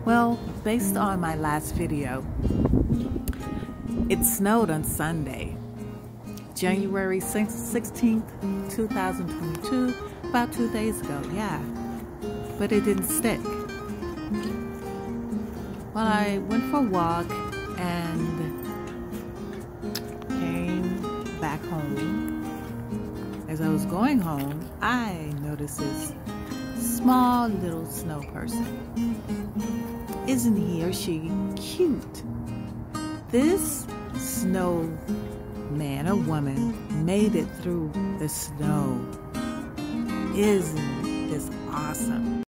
Well, based on my last video, it snowed on Sunday, January 16th, 2022, about 2 days ago, yeah, but it didn't stick. Well, I went for a walk and came back home. As I was going home, I noticed this small little snow person. Isn't he or she cute? This snowman or woman made it through the snow. Isn't this awesome?